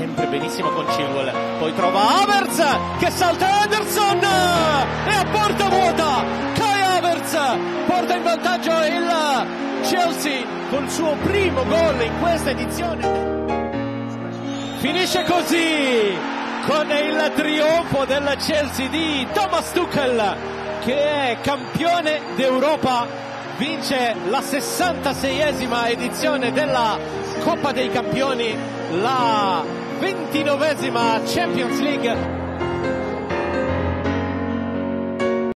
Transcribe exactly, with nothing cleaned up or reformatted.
sempre benissimo con Chilwell, poi trova Havertz che salta Ederson e a porta vuota Kai Havertz porta in vantaggio il Chelsea col suo primo gol in questa edizione. Finisce così con il trionfo del Chelsea di Thomas Tuchel, che è campione d'Europa, vince la sessantaseiesima edizione della Coppa dei Campioni, la ventinovesima Champions League.